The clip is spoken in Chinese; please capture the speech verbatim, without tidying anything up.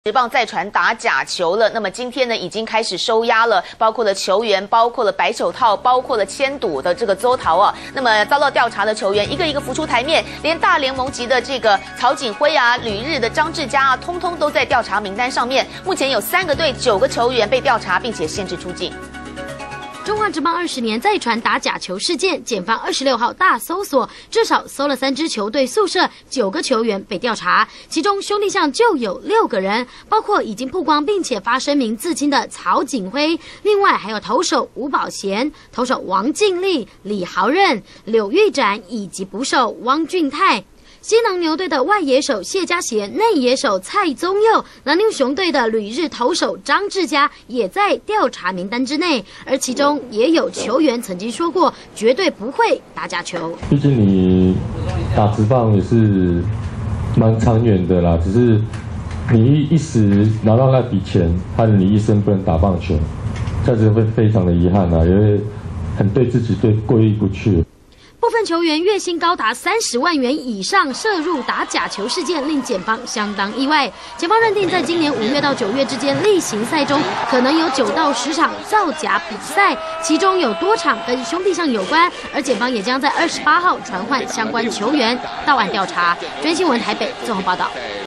职棒再传打假球了，那么今天呢已经开始收押了，包括了球员，包括了白手套，包括了签赌的这个周桃啊。那么遭到调查的球员一个一个浮出台面，连大联盟级的这个曹景辉啊、旅日的张志佳啊，通通都在调查名单上面。目前有三个队、九个球员被调查，并且限制出境。 中华职棒二十年再传打假球事件，检方二十六号大搜索，至少搜了三支球队宿舍，九个球员被调查，其中兄弟象就有六个人，包括已经曝光并且发声明自清的曹景辉，另外还有投手吴宝贤、投手王敬立、李豪任、柳玉展以及捕手汪俊泰。 西囊牛队的外野手谢家协、内野手蔡宗佑，南牛熊队的旅日投手张志佳也在调查名单之内，而其中也有球员曾经说过绝对不会打假球。 毕竟你打职棒也是蛮长远的啦，只是你一时拿到那笔钱，害得你一生不能打棒球，这样子会非常的遗憾啊，也会很对自己对过意不去。 部分球员月薪高达三十万元以上，涉入打假球事件，令检方相当意外。检方认定，在今年五月到九月之间例行赛中，可能有九到十场造假比赛，其中有多场跟兄弟象有关，而检方也将在二十八号传唤相关球员到案调查。专新闻台北综合报道。